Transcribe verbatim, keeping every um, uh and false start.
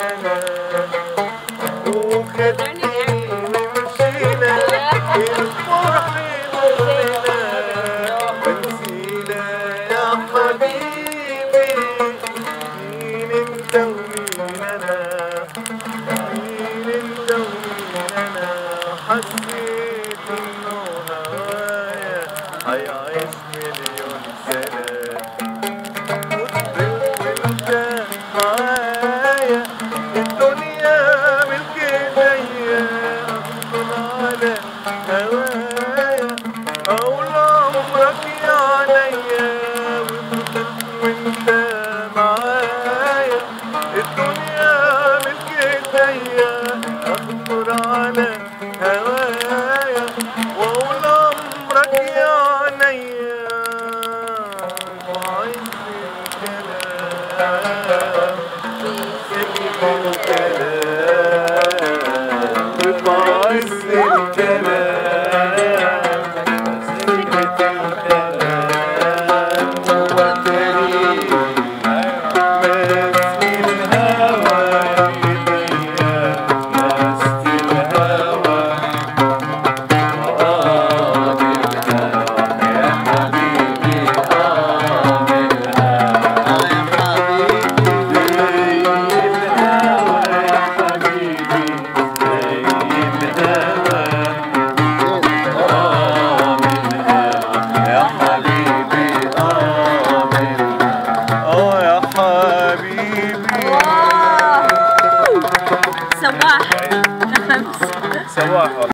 انا وخدني ومشينا الفرح يضلنا ونسينا يا حبيبي مين انت ومين انا مين انت ومين انا حسيت انه هوايا هيعيش مليون سنة وصبرت وانت معايا الدنيا ملك ايديا اغصب على هوايا اقول عمرك يا عينيا وصبرت وانت معايا الدنيا ملك ايديا اصبر على هوايا واقول عمرك يا عينيا وعايز الكلام سيب الكلام وعايز الكلام سكت الكلام وتاني ماسك الهوى بايديا ماسك الهوى اه بالهوى يا حبيبي اه بالهوى يا حبيبي زي الهوى يا حبيبي زي الهوى اه بالهوى يا حبيبي اه بالهوى اه يا حبيبي واو سواح خمس سواح